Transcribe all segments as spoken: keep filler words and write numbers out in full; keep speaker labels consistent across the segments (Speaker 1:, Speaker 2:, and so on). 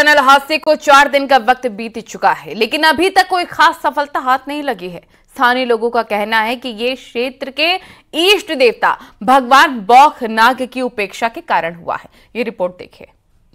Speaker 1: Tunnel हादसे को चार दिन का वक्त बीत चुका है, लेकिन अभी तक कोई खास सफलता हाथ नहीं लगी है। स्थानीय लोगों का कहना है कि ये क्षेत्र के इष्ट देवता भगवान बौख नाग की उपेक्षा के कारण हुआ है। ये रिपोर्ट देखिए।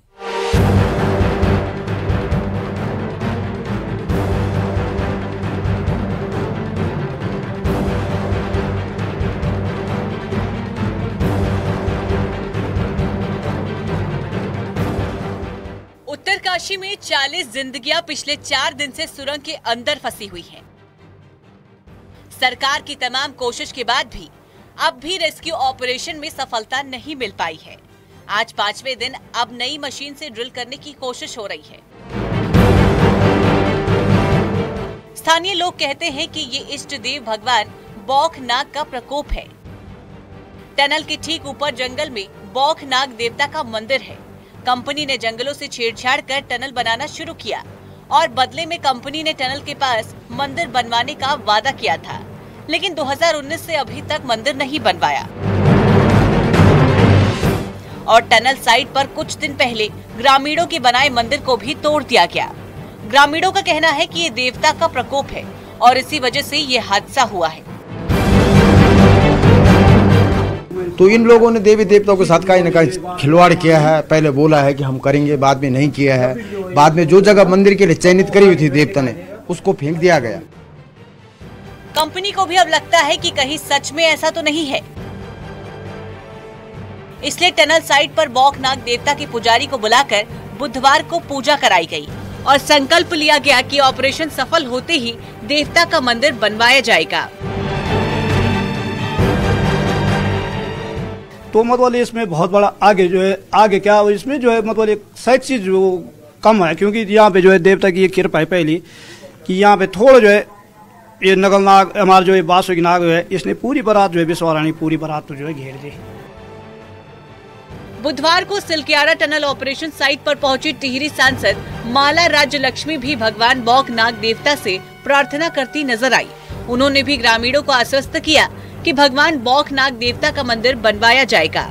Speaker 2: उत्तरकाशी में चालीस जिंदगियां पिछले चार दिन से सुरंग के अंदर फंसी हुई हैं। सरकार की तमाम कोशिश के बाद भी अब भी रेस्क्यू ऑपरेशन में सफलता नहीं मिल पाई है। आज पांचवें दिन अब नई मशीन से ड्रिल करने की कोशिश हो रही है। स्थानीय लोग कहते हैं कि ये इष्ट देव भगवान बौख नाग का प्रकोप है। टनल के ठीक ऊपर जंगल में बौख नाग देवता का मंदिर है। कंपनी ने जंगलों से छेड़छाड़ कर टनल बनाना शुरू किया और बदले में कंपनी ने टनल के पास मंदिर बनवाने का वादा किया था, लेकिन दो हज़ार उन्नीस से अभी तक मंदिर नहीं बनवाया। और टनल साइट पर कुछ दिन पहले ग्रामीणों के बनाए मंदिर को भी तोड़ दिया गया। ग्रामीणों का कहना है कि ये देवता का प्रकोप है और इसी वजह से ये हादसा हुआ है।
Speaker 3: तो इन लोगों ने देवी देवताओं के साथ कहीं न कहीं खिलवाड़ किया है। पहले बोला है कि हम करेंगे, बाद में नहीं किया है। बाद में जो जगह मंदिर के लिए चयनित करी हुई थी देवता ने, उसको फेंक दिया गया।
Speaker 2: कंपनी को भी अब लगता है कि कहीं सच में ऐसा तो नहीं है, इसलिए टनल साइट पर बौख नाग देवता के पुजारी को बुलाकर बुधवार को पूजा कराई गई और संकल्प लिया गया कि ऑपरेशन सफल होते ही देवता का मंदिर बनवाया जाएगा।
Speaker 4: तो मतलब इसमें बहुत बड़ा आगे जो है आगे क्या इसमें जो है मतलब एक साइड चीज जो कम है, क्योंकि यहाँ पे जो है देवता की ये कृपा है पहली कि यहाँ पे थोड़ा जो है ये नगल नाग हमारा जो है बासुकी नाग है, इसने पूरी बारात जो है विश्वरानी पूरी बारात तो जो है घेर दी।
Speaker 2: बुधवार को सिलक्यारा टनल ऑपरेशन साइट पर पहुंची टिहरी सांसद माला राज्य लक्ष्मी भी भगवान बौख नाग देवता से प्रार्थना करती नजर आई। उन्होंने भी ग्रामीणों को आश्वस्त किया कि भगवान बौख नाग देवता का मंदिर बनवाया जाएगा।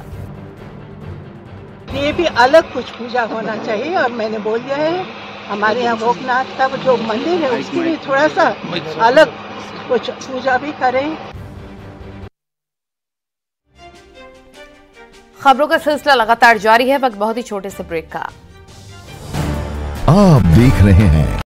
Speaker 5: ये भी अलग कुछ पूजा होना चाहिए और मैंने बोल दिया है हमारे यहाँ भोगनाथ का जो मंदिर है उसकी भी थोड़ा सा अलग कुछ पूजा भी करें।
Speaker 1: खबरों का सिलसिला लगातार जारी है। वक्त बहुत ही छोटे से ब्रेक का।
Speaker 6: आप देख रहे हैं